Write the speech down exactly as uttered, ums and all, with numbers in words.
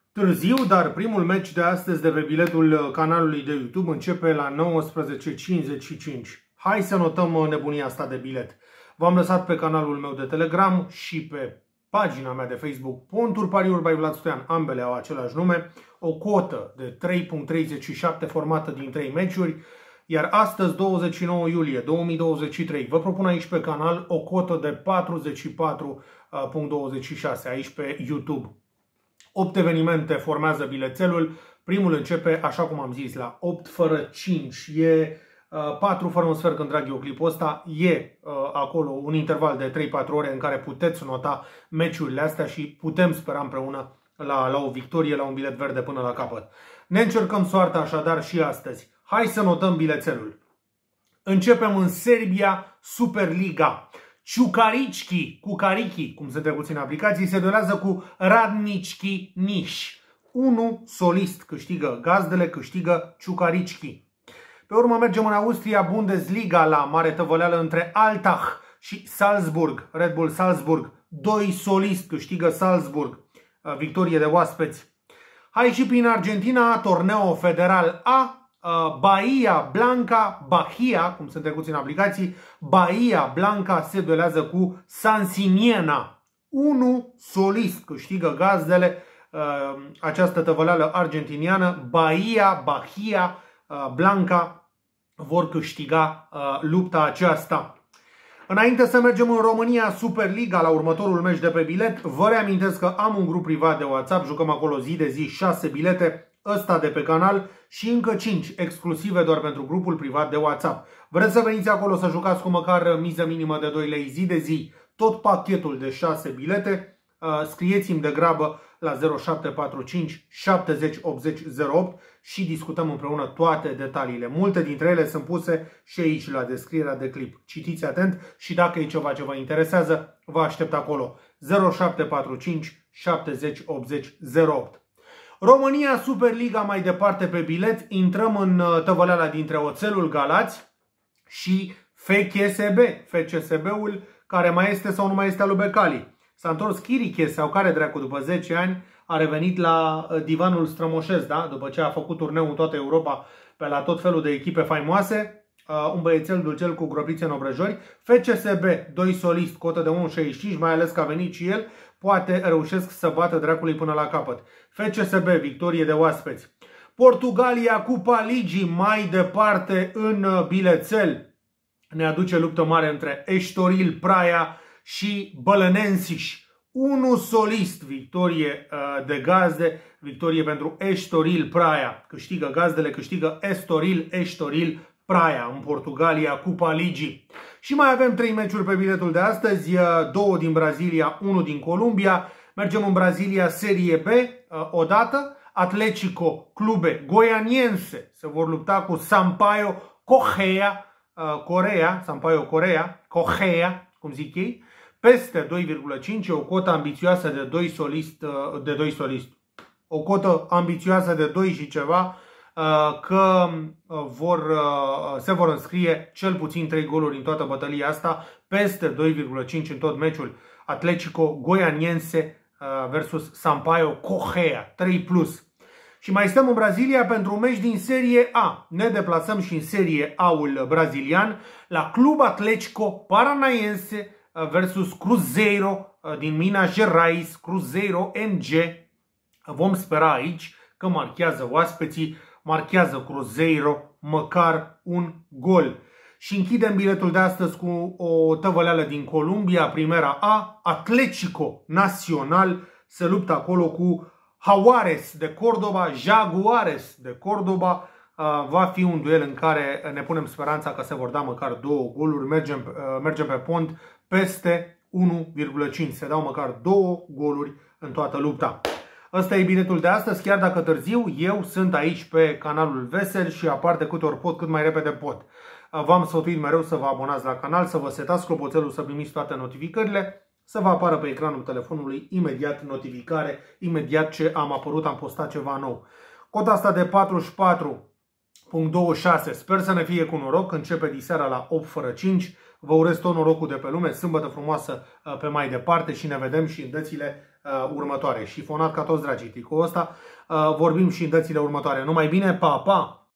Târziu, dar primul meci de astăzi de pe biletul canalului de YouTube începe la nouăsprezece cincizeci și cinci. Hai să notăm nebunia asta de bilet. V-am lăsat pe canalul meu de Telegram și pe pagina mea de Facebook Ponturi Pariuri by Vlad Stoian, ambele au același nume, o cotă de trei virgulă treizeci și șapte formată din trei meciuri, iar astăzi, douăzeci și nouă iulie două mii douăzeci și trei, vă propun aici pe canal o cotă de patruzeci și patru virgulă douăzeci și șase, aici pe YouTube. opt evenimente formează bilețelul. Primul începe, așa cum am zis, la opt fără cinci. E uh, patru fără un sfert când trag eu clipul ăsta. E uh, acolo un interval de trei patru ore în care puteți nota meciurile astea și putem spera împreună la, la o victorie, la un bilet verde până la capăt. Ne încercăm soarta așadar și astăzi. Hai să notăm bilețelul. Începem în Serbia Superliga. Ciucaricchi, Cucarichi, cum se trecuți în aplicații, se duelează cu Radnički Niš. unu solist câștigă gazdele, câștigă Ciucaricchi. Pe urmă mergem în Austria, Bundesliga, la mare tăvăleală între Altach și Salzburg, Red Bull Salzburg. doi solist câștigă Salzburg, victorie de oaspeți. Hai și prin Argentina, Torneo Federal A. Bahia Blanca, Bahia, cum sunt trecuți în aplicații, Bahia Blanca se duelează cu Sansiniena. unu solist câștigă gazdele, această tăvăleală argentiniană. Bahia, Bahia Blanca vor câștiga lupta aceasta. Înainte să mergem în România Superliga la următorul meci de pe bilet, vă reamintesc că am un grup privat de WhatsApp, jucăm acolo zi de zi șase bilete, ăsta de pe canal și încă cinci exclusive doar pentru grupul privat de WhatsApp. Vreți să veniți acolo să jucați cu măcar miză minimă de doi lei zi de zi, tot pachetul de șase bilete? Scrieți-mi de grabă la zero șapte patru cinci șapte zero opt zero zero opt și discutăm împreună toate detaliile. Multe dintre ele sunt puse și aici la descrierea de clip. Citiți atent și dacă e ceva ce vă interesează, vă aștept acolo. zero șapte patru cinci șapte zero opt zero zero opt. România Superliga mai departe pe bilet, intrăm în tăvăleala dintre Oțelul Galați și F C S B, F C S B-ul care mai este sau nu mai este al lui Becali. S-a întors Chiriche sau care dracu după zece ani a revenit la divanul strămoșesc, da? După ce a făcut turneu în toată Europa pe la tot felul de echipe faimoase, uh, un băiețel dulcel cu gropițe în obrăjori. F C S B, doi solist, cotă de unu șaizeci și cinci, mai ales că a venit și el, poate reușesc să bată dracului până la capăt. F C S B, victorie de oaspeți. Portugalia, Cupa Ligii, mai departe în bilețel. Ne aduce luptă mare între Estoril Praia și Bălănensiș. unu solist, victorie uh, de gazde, victorie pentru Estoril Praia. Câștigă gazdele, câștigă Estoril, Estoril Praia în Portugalia, Cupa Ligii. Și mai avem trei meciuri pe biletul de astăzi, două din Brazilia, unul din Columbia. Mergem în Brazilia, Serie B, odată. Atletico Clube Goianiense se vor lupta cu Sampaio Correa, Corea, Sampaio Corea, Correa, cum zic ei, peste doi virgulă cinci, o cotă ambițioasă de doi solist, de doi solist. O cotă ambițioasă de doi și ceva, că vor, se vor înscrie cel puțin trei goluri în toată bătălia asta, peste doi virgulă cinci în tot meciul. Atletico Goianiense versus Sampaio Correa, trei plus. Și mai stăm în Brazilia pentru un meci din Serie A. Ne deplasăm și în Serie A-ul brazilian la Club Atlético Paranaense versus Cruzeiro din Minas Gerais, Cruzeiro M G. Vom spera aici că marchează oaspeții, marchează Cruzeiro măcar un gol. Și închidem biletul de astăzi cu o tăvăleală din Columbia, Primera A. Atlético Nacional se luptă acolo cu Jaguares de Cordoba, Jaguares de Cordoba. Va fi un duel în care ne punem speranța că se vor da măcar două goluri. Mergem, mergem pe pont peste unu virgulă cinci. Se dau măcar două goluri în toată lupta. Ăsta e biletul de astăzi, chiar dacă târziu, eu sunt aici pe canalul Vesel și apar de câte ori pot, cât mai repede pot. V-am sfătuit mereu să vă abonați la canal, să vă setați clopoțelul să primiți toate notificările, să vă apară pe ecranul telefonului imediat notificare, imediat ce am apărut, am postat ceva nou. Cota asta de patruzeci și patru virgulă douăzeci și șase, sper să ne fie cu noroc, începe diseara la opt fără cinci. Vă urez tot norocul de pe lume, sâmbătă frumoasă pe mai departe și ne vedem și în dățile uh, următoare. Șifonat ca toți dragii. Cu ăsta uh, vorbim și în dățile următoare. Numai bine, pa, pa!